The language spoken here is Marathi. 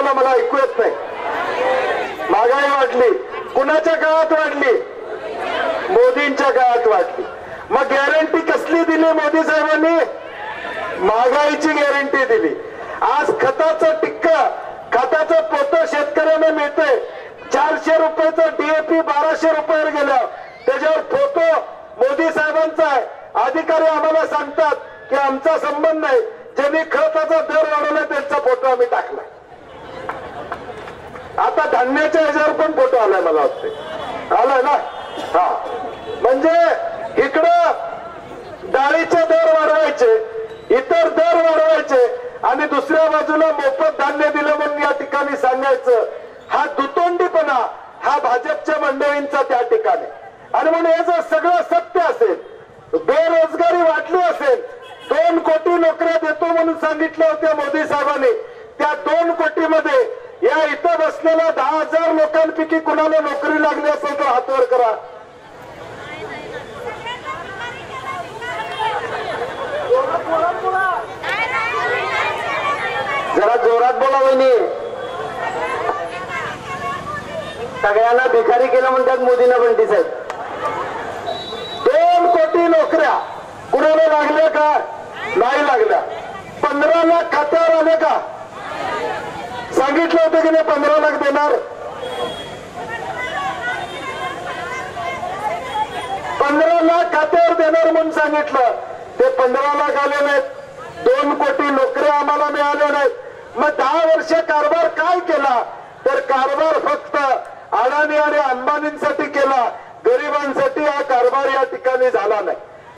बोला, मला ऐकू येत नाही. महागाई वाढली, कुणाच्या काळात वाढली? मोदींच्या काळात वाढली. मग गॅरंटी कसली दिली मोदी साहेबांनी? महागाईची गॅरंटी दिली. आज खताचं टिक्का, खताचं पोतं शेतकऱ्यांना मिळतंय. 400 रुपयाचं DAP 1200 रुपयावर गेलं. त्याच्यावर फोटो मोदी साहेबांचा आहे. अधिकारी आम्हाला सांगतात की आमचा संबंध नाही, ज्यांनी खताचा दर वाढवला त्यांचा फोटो आम्ही टाकला. आता धान्याच्या ह्याच्यावर पण फोटो आलाय, मला वाटते आलाय ना. हा, म्हणजे इकडं डाळीचे दर वाढवायचे, इतर दर वाढवायचे आणि दुसऱ्या बाजूला मोफत धान्य दिलं म्हणून या ठिकाणी सांगायचं. हा दुतोंडीपणा हा भाजपच्या मंडळींचा त्या ठिकाणी. आणि म्हणून हे जर सगळं सत्य असेल, बेरोजगारी वाढली असेल, 2 कोटी नोकऱ्या देतो म्हणून सांगितल्या होत्या मोदी साहेबांनी, त्या 2 कोटीमध्ये या इथं बसलेल्या 10,000 लोकांपैकी कुणाला नोकरी लागली असेल तर हातवर करा. जरा जोरात बोला वहिनी. सगळ्यांना भिकारी केलं म्हणतात मोदींना बंटी साहेब. 2 कोटी नोकऱ्या कुणाला लागल्या का? नाही लागल्या. 15 लाख खात्यावर आले का? सांगितलं होतं की नाही 15 लाख देणार? 15 लाख खात्यावर देणार म्हणून सांगितलं. ते 15 लाख आले नाहीत. 2 कोटी नोकऱ्या आम्हाला मिळाल्या नाहीत. मग 10 वर्ष कारभार काय केला? तर कारभार फक्त अडाणी आणि अंबानींसाठी केला, गरिबांसाठी हा कारभार या ठिकाणी झाला नाही.